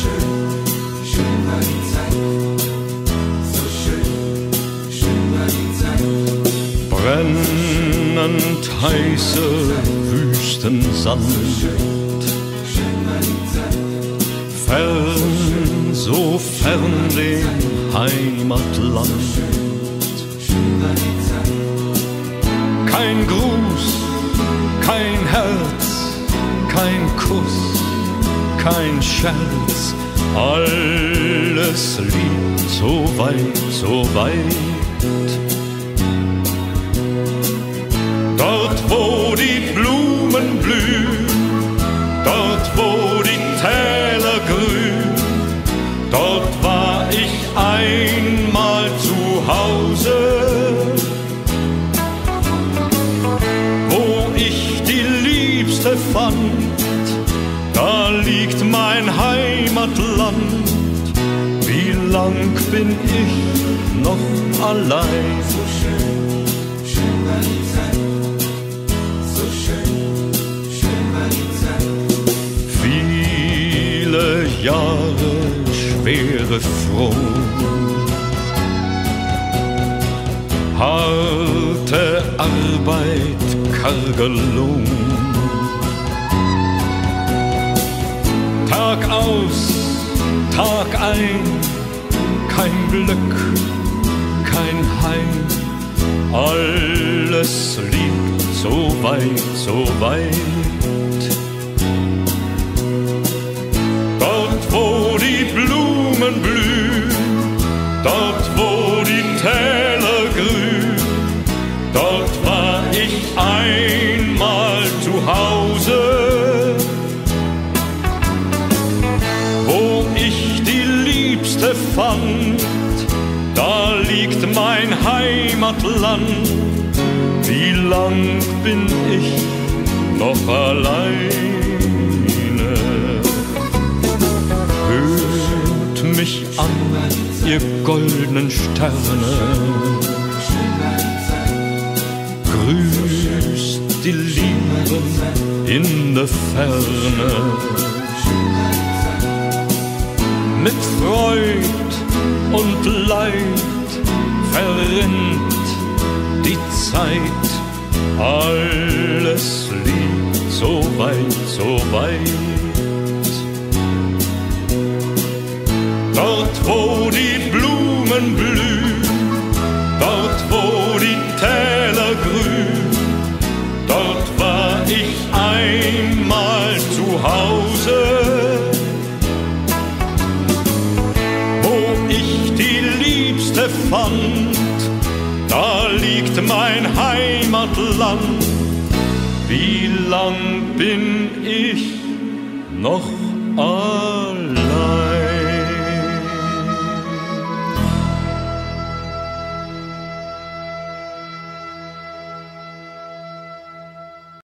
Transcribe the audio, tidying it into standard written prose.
schön, schön war die Zeit. So schön, schön war die Zeit. Brennend heiße Wüstensand. So schön, schön war die Zeit. Fern, so fern dem Heimatland. Schön war die Zeit. Kein Gruß, kein Herz, kein Kuss, kein Scherz, alles liegt so weit, so weit. Dort, wo die Blumen blühen, dort, wo die Täler grün, dort war ich einmal zu Hause. Wo ich die Liebste fand, da liegt mein Heimatland. Wie lang bin ich noch allein? So schön, schön war die Zeit. So schön, schön war die Zeit. Viele Jahre schwere Front, harte Arbeit, karger Lohn. Tag aus, Tag ein, kein Glück, kein Heim. Alles liegt so weit, so weit. Dort, wo die Blumen blühen, dort, wo die Täler grün, dort war ich einmal zu Hause. Wo ich die Liebste fand, da liegt mein Heimatland. Wie lang bin ich noch alleine? Hört mich an, ihr goldenen Sterne, grüßt die Lieben in der Ferne. Mit Freud und Leid verrinnt die Zeit, alles liegt so weit, so weit. Dort, wo die Blumen blühen, dort, wo die Täler grün, dort war ich einmal zu Hause. Fand, da liegt mein Heimatland. Wie lang bin ich noch allein?